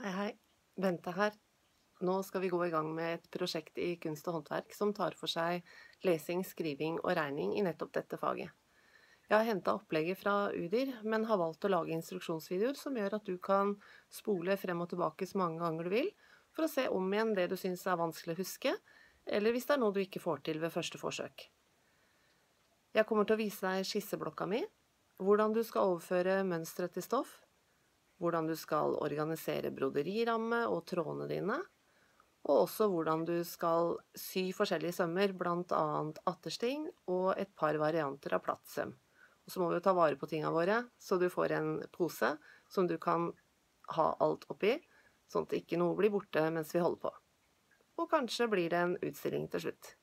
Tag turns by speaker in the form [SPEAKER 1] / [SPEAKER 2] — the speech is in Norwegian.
[SPEAKER 1] Hei, hei. Bente her. Nå skal vi gå i gang med et prosjekt i kunst og håndverk som tar for seg lesing, skriving og regning i nettopp dette faget. Jeg har hentet opplegget fra UDIR, men har valgt å lage instruksjonsvideoer som gjør at du kan spole frem og tilbake så mange ganger du vil, for å se om igjen det du synes er vanskelig å huske, eller hvis det er noe du ikke får til ved første forsøk. Jeg kommer til å vise deg skisseblokka mi, hvordan du skal overføre mønstre til stoff, hvordan du skal organisere broderiramme og trådene dine, og også hvordan du skal sy forskjellige sømmer, blant annet attersting og et par varianter av plattsøm. Og så må vi ta vare på tingene våre, så du får en pose som du kan ha alt oppi, sånn at ikke noe blir borte mens vi holder på. Og kanskje blir det en utstilling til slutt.